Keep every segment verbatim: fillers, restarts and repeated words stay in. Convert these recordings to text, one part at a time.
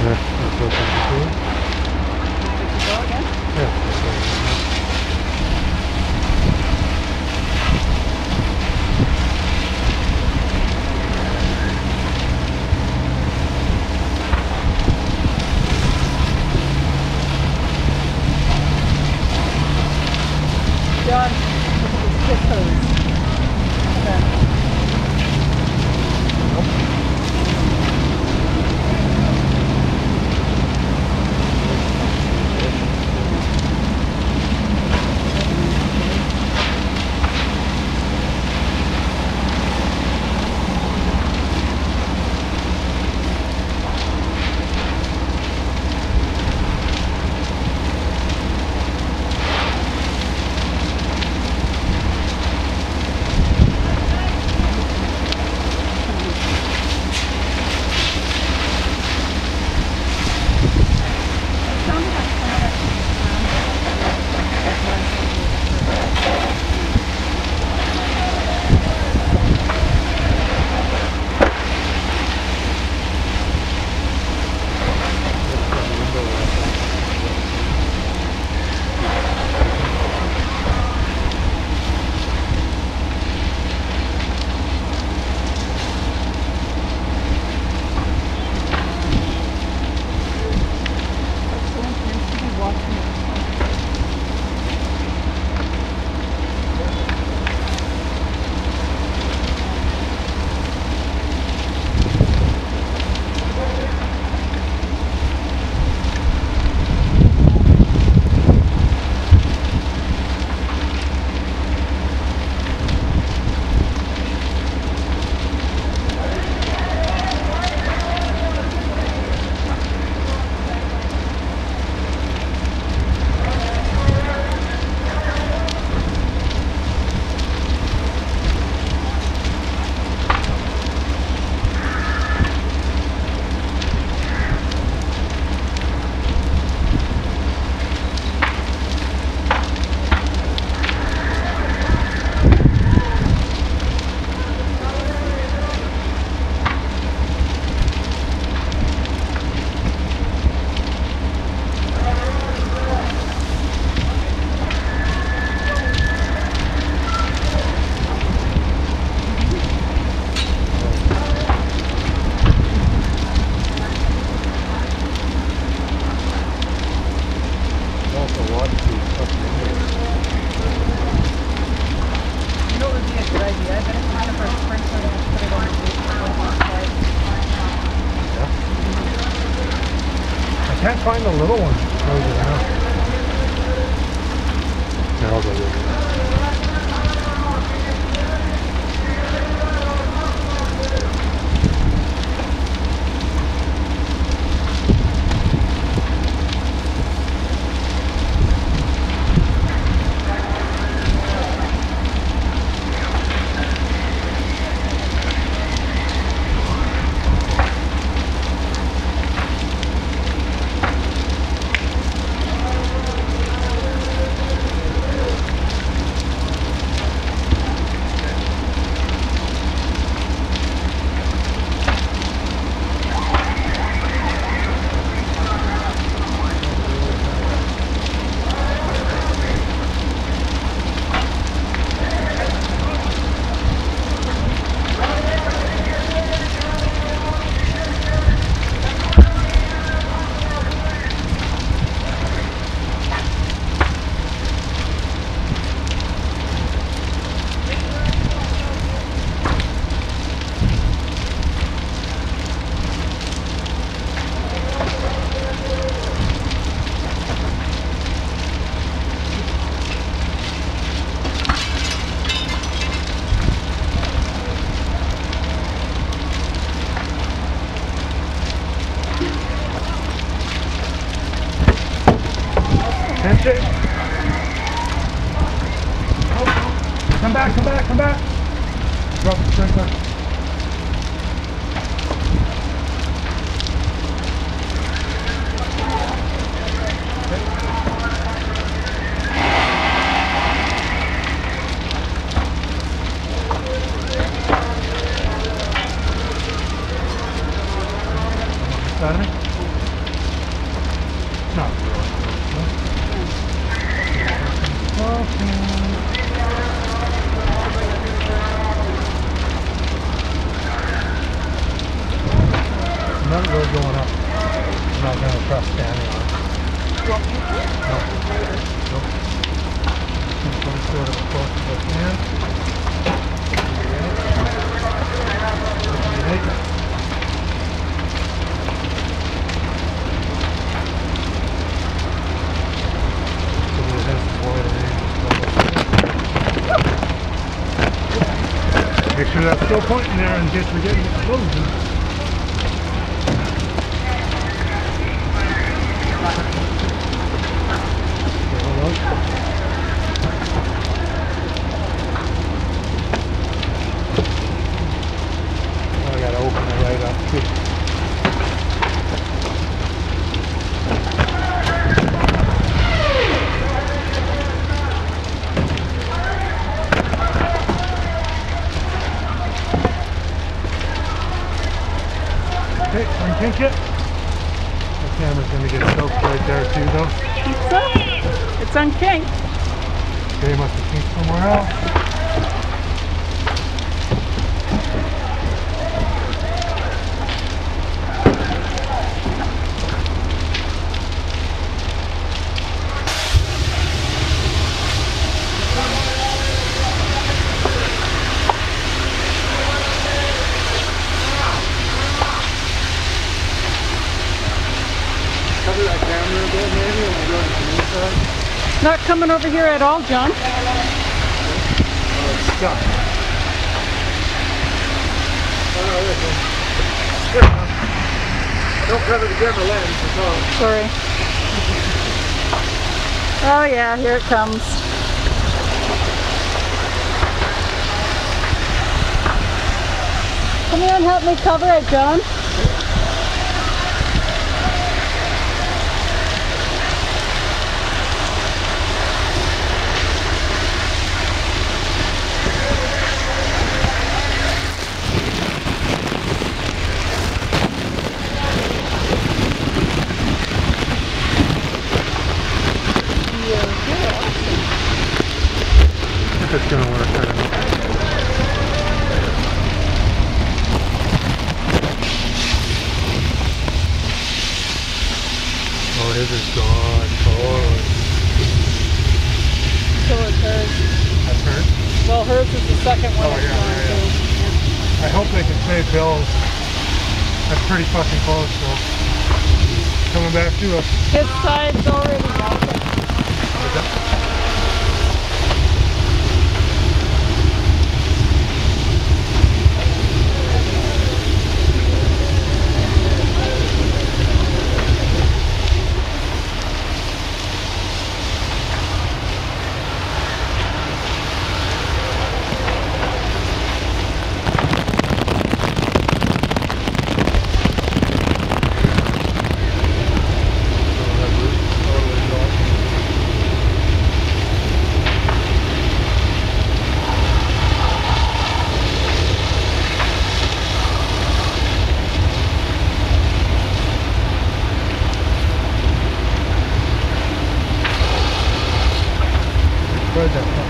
that's what I'm doing. Did you go again? Yeah. John, look at the stickers. Okay. I can't find the little one. Close it now. Here, I'll go get it. Handshake. Oh, come back, come back, come back. Drop the sprinkler. Starting? not really. Not really going up. I'm not going to trust standing on it. Nope. Nope. Just going to sort of as close as I can. Make sure that's still pointing there in case we're getting explosions. I gotta open it right up too. Okay, unkink it. The camera's gonna get soaked right there too though. Think so? It's unkinked. Okay, must have kinked somewhere else. Cover that camera a bit maybe and we'll go to the inside. Not coming over here at all, John. Oh, it's stuck. Oh no, there it goes. Good enough. Don't cover the camera lens, that's all. Sorry. Oh yeah, here it comes. Come here and help me cover it, John. If it's gonna work, I don't know. Oh, his is gone. Oh. So is hers. That's hers? Well, hers is the second one. Oh, it's yeah, going yeah, yeah. I hope they can save bills. That's pretty fucking close, so. Coming back to us. His side's already melted. Where's that from?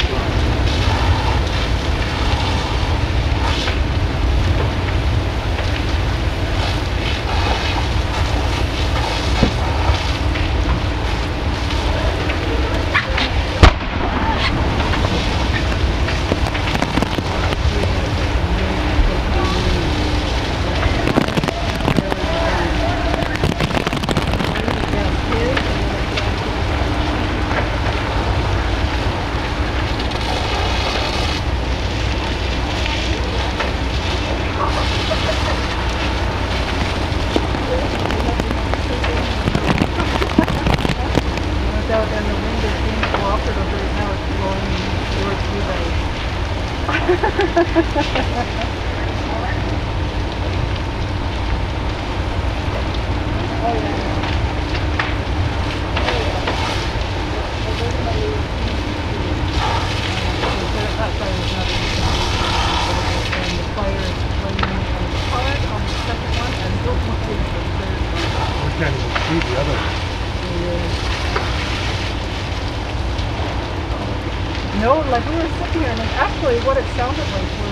Out and the wind is being cooperative right now. It's blowing towards you guys. Oh yeah. That side is not and the fire is flaming on the part on the second one and don't look into the third one. We can't even see the other one. No, like we were sitting here, and like, actually what it sounded like was